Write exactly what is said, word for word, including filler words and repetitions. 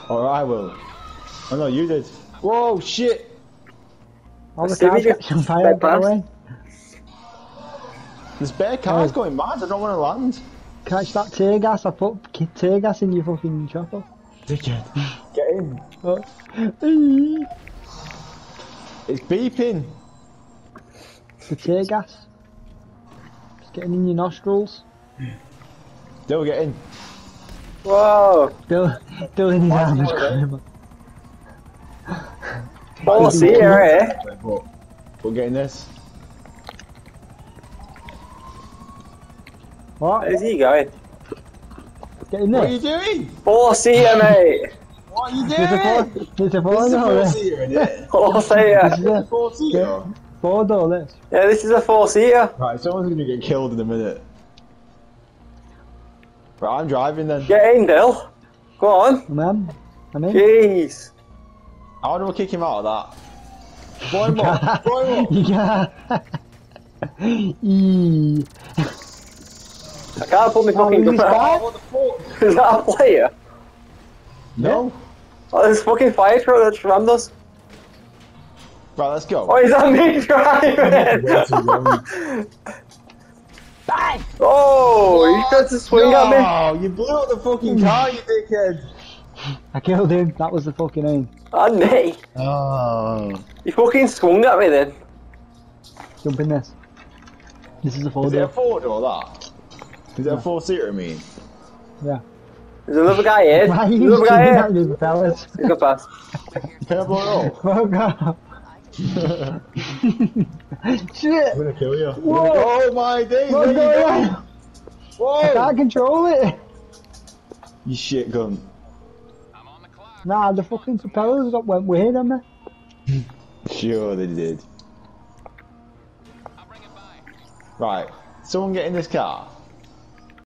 Or I will. Oh no, you did. Whoa, shit! All the See, we cars just catch on fire, sped get past. away. There's bare cars Oh. going mad, I don't want to land. Catch that tear gas, I put k- tear gas in your fucking chopper. Dickhead. Get in. Oh. It's beeping. The tear gas. It's getting in your nostrils. Don't get in. Whoa! Bill, Bill in his Why arm is is he crying. Oh, see here, eh? But we're getting this. What? Where's he going? Get in What are you there. doing? Four seater, mate! What are you There's a doing? four, there's a This four is a door four there. seater, isn't it? Four This seater! is a Four seater. four door, this. Yeah, this is a four seater. Right, someone's gonna get killed in a minute. Right, I'm driving then. Get in, Dill. Go on. I'm in. I'm in. Jeez. How do I kick him out of that? Throw him up. Throw him up. You can't. Eee. I can't put my Oh, fucking he's gun back. out. What the fuck? Is that a player? No. Oh, there's fucking fire truck that just rammed us. Right, let's go. Oh, is that me driving? Oh, you tried to swing at me. Oh, you blew up the fucking car, you dickhead. I killed him. That was the fucking aim. And me. Oh. You fucking swung at me then. Jump in this. This is a four Is it a door. four door, that? Is it a four seater, I mean? Yeah. There's another guy here. Why are There's you another shooting guy at here. me, fellas? You go fast. Can I blow it up? Fuck off. Shit! I'm gonna kill you. Whoa. Oh my days, What's there you going go. on? I Whoa! can't control it. You shit gun. Nah, the fucking propellers got went weird on me. Sure they did. Right, someone get in this car.